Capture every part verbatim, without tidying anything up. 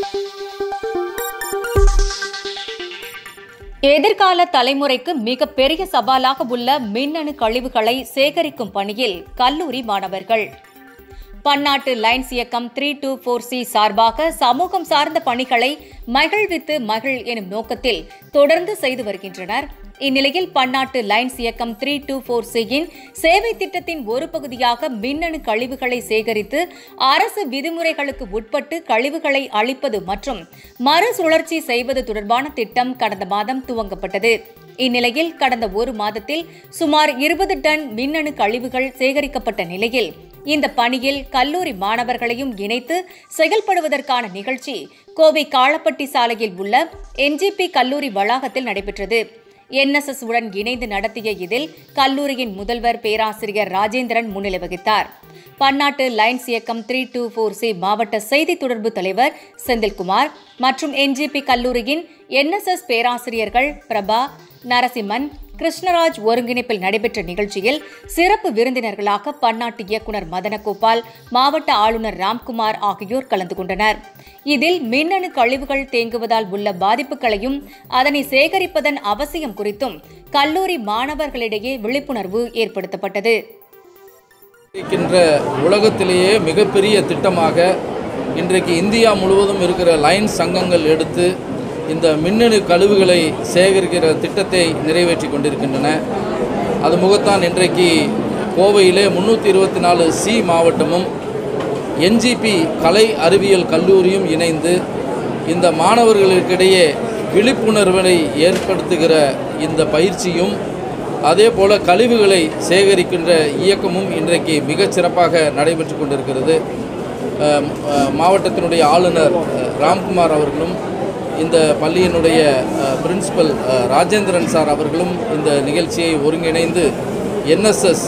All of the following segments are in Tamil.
எதிர்கால தலைமுறைக்கு மிகப்பெரிய சவாலாக உள்ள மின்னணு கழிவுகளை சேகரிக்கும் பணியில் கல்லூரி மாணவர்கள். பன்னாட்டு லைன்ஸ் இயக்கம் த்ரீ டூ ஃபோர் சி சார்பாக சமூகம் சார்ந்த பணிகளை மகிழ்வித்து மகிழ் எனும் நோக்கத்தில் தொடர்ந்து செய்து வருகின்றனர். இந்நிலையில் பன்னாட்டு லைன்ஸ் இயக்கம் த்ரீ டூ ஃபோர் சியின் சேவை திட்டத்தின் ஒரு பகுதியாக மின்னணு கழிவுகளை சேகரித்து அரசு விதிமுறைகளுக்கு உட்பட்டு கழிவுகளை அழிப்பது மற்றும் மறுசுழற்சி செய்வது தொடர்பான திட்டம் கடந்த மாதம் துவங்கப்பட்டது. இந்நிலையில் கடந்த ஒரு மாதத்தில் சுமார் இருபது டன் மின்னணு கழிவுகள் சேகரிக்கப்பட்ட நிலையில் இந்த பணியில் கல்லூரி மாணவர்களையும் இணைத்து செயல்படுவதற்கான நிகழ்ச்சி கோவை காளப்பட்டி சாலையில் உள்ள என்ஜிபி கல்லூரி வளாகத்தில் நடைபெற்றது. என்எஸ்எஸ் உடன் இணைந்து நடத்திய இதில் கல்லூரியின் முதல்வர் பேராசிரியர் ராஜேந்திரன் முன்னிலை வகித்தார். பன்னாட்டு லைன்ஸ் இயக்கம் த்ரீ டூ ஃபோர் சி மாவட்ட செய்தி தொடர்பு தலைவர் செந்தில்குமார் மற்றும் என்ஜிபி கல்லூரியின் என்எஸ்எஸ் பேராசிரியர்கள் பிரபா, நரசிம்மன், கிருஷ்ணராஜ் ஒருங்கிணைப்பில் நடைபெற்ற நிகழ்ச்சியில் சிறப்பு விருந்தினர்களாக பன்னாட்டு இயக்குநர் மதனகோபால், மாவட்ட ஆளுநர் ராம்குமார் ஆகியோர் கலந்து கொண்டனர். இதில் மின்னணு கழிவுகள் தேங்குவதால் உள்ள பாதிப்புகளையும் அதனை சேகரிப்பதன் அவசியம் குறித்தும் கல்லூரி மாணவர்களிடையே விழிப்புணர்வு ஏற்படுத்தப்பட்டது. உலகத்திலேயே மிகப்பெரிய திட்டமாக இன்றைக்கு இந்தியா முழுவதும் இருக்கிற லைன்ஸ் சங்கங்கள் எடுத்து இந்த மின்னணு கழிவுகளை சேகரிக்கிற திட்டத்தை நிறைவேற்றி கொண்டிருக்கின்றன. அது முகத்தான் இன்றைக்கு கோவையிலே முன்னூற்றி இருபத்தி நாலு சி மாவட்டமும் என்ஜிபி கலை அறிவியல் கல்லூரியும் இணைந்து இந்த மாணவர்களுக்கிடையே விழிப்புணர்வை ஏற்படுத்துகிற இந்த பயிற்சியும் அதே போல் கழிவுகளை சேகரிக்கின்ற இயக்கமும் இன்றைக்கு மிகச் சிறப்பாக நடைபெற்று கொண்டிருக்கிறது. மாவட்டத்தினுடைய ஆளுநர் ராம்குமார் அவர்களும் இந்த பள்ளியினுடைய பிரின்சிபல் ராஜேந்திரன் சார் அவர்களும் இந்த நிகழ்ச்சியை ஒருங்கிணைந்து என்எஸ்எஸ்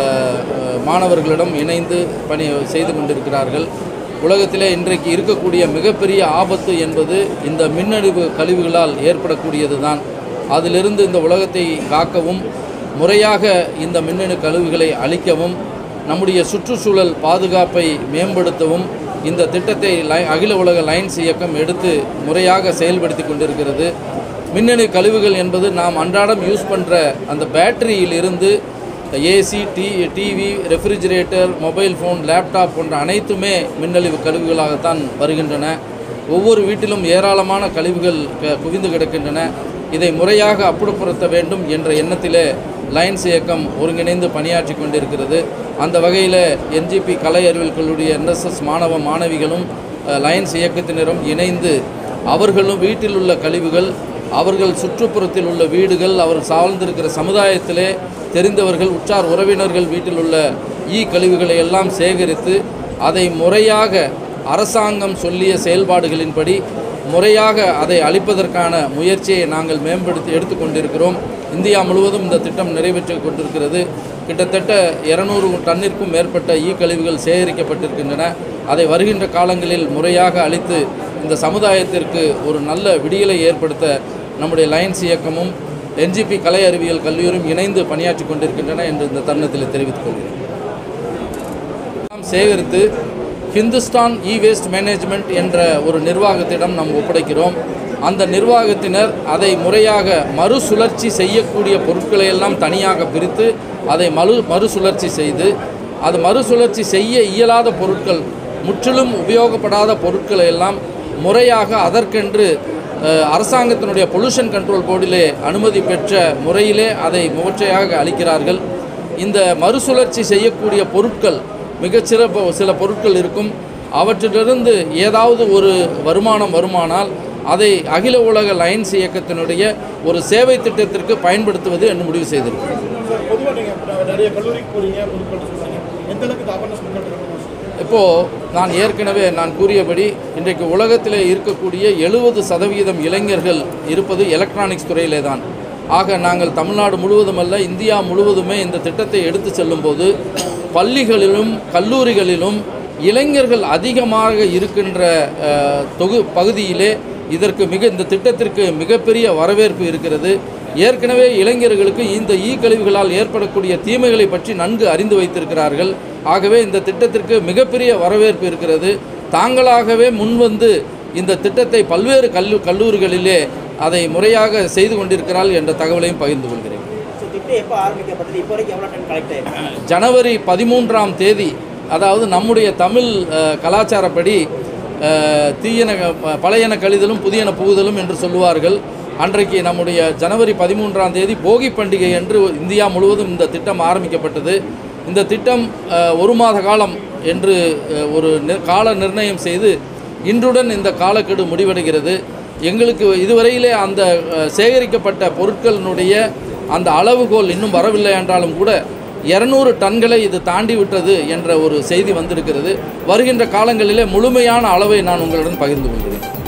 மாணவர்களிடம் இணைந்து பணி செய்து கொண்டிருக்கிறார்கள். உலகத்திலே இன்றைக்கு இருக்கக்கூடிய மிகப்பெரிய ஆபத்து என்பது இந்த மின்னணு கழிவுகளால் ஏற்படக்கூடியது தான். அதிலிருந்து இந்த உலகத்தை காக்கவும் முறையாக இந்த மின்னணு கழிவுகளை அழிக்கவும் நம்முடைய சுற்றுச்சூழல் பாதுகாப்பை மேம்படுத்தவும் இந்த திட்டத்தை அகில உலக லைன்ஸ் இயக்கம் எடுத்து முறையாக செயல்படுத்தி கொண்டிருக்கிறது. மின்னணு கழிவுகள் என்பது நாம் அன்றாடம் யூஸ் பண்ணுற அந்த பேட்டரியிலிருந்து AC, T TV, refrigerator, mobile phone, laptop போன்ற அனைத்துமே மின்னணு கழிவுகளாகத்தான் வருகின்றன. ஒவ்வொரு வீட்டிலும் ஏராளமான கழிவுகள் குவிந்து கிடக்கின்றன. இதை முறையாக அப்புறப்படுத்த வேண்டும் என்ற எண்ணத்திலே லைன்ஸ் இயக்கம் ஒருங்கிணைந்து பணியாற்றி கொண்டிருக்கிறது. அந்த வகையில் என்ஜிபி கலை அறிவியல் கல்லூரி என்எஸ்எஸ் மாணவ மாணவிகளும் லைன்ஸ் இயக்கத்தினரும் இணைந்து அவர்களும் வீட்டில் உள்ள கழிவுகள், அவர்கள் சுற்றுப்புறத்தில் உள்ள வீடுகள், அவர் சார்ந்திருக்கிற சமுதாயத்திலே தெரிந்தவர்கள், உற்றார் உறவினர்கள் வீட்டில் உள்ள ஈ கழிவுகளை எல்லாம் சேகரித்து அதை முறையாக அரசாங்கம் சொல்லிய செயல்பாடுகளின்படி முறையாக அதை அளிப்பதற்கான முயற்சியை நாங்கள் மேம்படுத்தி எடுத்துக்கொண்டிருக்கிறோம். இந்தியா முழுவதும் இந்த திட்டம் நிறைவேற்றி கொண்டிருக்கிறது. கிட்டத்தட்ட இருநூறு டன்னிற்கும் மேற்பட்ட ஈ கழிவுகள் சேகரிக்கப்பட்டிருக்கின்றன. அதை வருகின்ற காலங்களில் முறையாக அளித்து இந்த சமுதாயத்திற்கு ஒரு நல்ல விடியலை ஏற்படுத்த நம்முடைய லைன்ஸ் இயக்கமும் என்ஜிபி கலை அறிவியல் கல்லூரியும் இணைந்து பணியாற்றி கொண்டிருக்கின்றன என்று இந்த தருணத்தில் தெரிவித்துக் கொள்கிறேன். சேகரித்து ஹிந்துஸ்தான் இ வேஸ்ட் மேனேஜ்மெண்ட் என்ற ஒரு நிர்வாகத்திடம் நாம் ஒப்படைக்கிறோம். அந்த நிர்வாகத்தினர் அதை முறையாக மறுசுழற்சி செய்யக்கூடிய பொருட்களை எல்லாம் தனியாக பிரித்து அதை மறு மறுசுழற்சி செய்து அது மறுசுழற்சி செய்ய இயலாத பொருட்கள், முற்றிலும் உபயோகப்படாத பொருட்களை எல்லாம் முறையாக அதற்கென்று அரசாங்கத்தினுடைய பொல்யூஷன் கண்ட்ரோல் போர்டிலே அனுமதி பெற்ற முறையிலே அதை முறையாக அளிக்கிறார்கள். இந்த மறுசுழற்சி செய்யக்கூடிய பொருட்கள் மிகச்சிறப்பு சில பொருட்கள் இருக்கும். அவற்றிலிருந்து ஏதாவது ஒரு வருமானம் வருமானால் அதை அகில உலக லைன்ஸ் இயக்கத்தினுடைய ஒரு சேவை திட்டத்திற்கு பயன்படுத்துவது என்று முடிவு செய்திருக்கிறோம். இப்போது நான் ஏற்கனவே நான் கூறியபடி இன்றைக்கு உலகத்தில் இருக்கக்கூடிய எழுபது சதவீதம் இளைஞர்கள் இருப்பது எலக்ட்ரானிக்ஸ் துறையிலே தான். ஆக நாங்கள் தமிழ்நாடு முழுவதுமல்ல, இந்தியா முழுவதுமே இந்த திட்டத்தை எடுத்து செல்லும்போது பள்ளிகளிலும் கல்லூரிகளிலும் இளைஞர்கள் அதிகமாக இருக்கின்ற தொகு பகுதியிலே இதற்கு மிக இந்த திட்டத்திற்கு மிகப்பெரிய வரவேற்பு இருக்கிறது. ஏற்கனவே இளைஞர்களுக்கு இந்த ஈ கழிவுகளால் ஏற்படக்கூடிய தீமைகளை பற்றி நன்கு அறிந்து வைத்திருக்கிறார்கள். ஆகவே இந்த திட்டத்திற்கு மிகப்பெரிய வரவேற்பு இருக்கிறது. தாங்களாகவே முன்வந்து இந்த திட்டத்தை பல்வேறு கல்லு கல்லூரிகளிலே அதை முறையாக செய்து கொண்டிருக்கிறார்கள் என்ற தகவலையும் பகிர்ந்து கொள்கிறேன். ஜனவரி பதிமூன்றாம் தேதி, அதாவது நம்முடைய தமிழ் கலாச்சாரப்படி தீயன பழையன கழிதலும் புதியன புகுதலும் என்று சொல்லுவார்கள். அன்றைக்கு நம்முடைய ஜனவரி பதிமூன்றாம் தேதி போகி பண்டிகை என்று இந்தியா முழுவதும் இந்த திட்டம் ஆரம்பிக்கப்பட்டது. இந்த திட்டம் ஒரு மாத காலம் என்று ஒரு கால நிர்ணயம் செய்து இன்றுடன் இந்த காலக்கெடு முடிவடைகிறது. எங்களுக்கு இதுவரையிலே அந்த சேகரிக்கப்பட்ட பொருட்களினுடைய அந்த அளவுகோல் இன்னும் வரவில்லை என்றாலும் கூட இருநூறு டன்களை இது தாண்டி விட்டது என்ற ஒரு செய்தி வந்திருக்கிறது. வருகின்ற காலங்களிலே முழுமையான அளவை நான் உங்களுடன் பகிர்ந்து கொள்கிறேன்.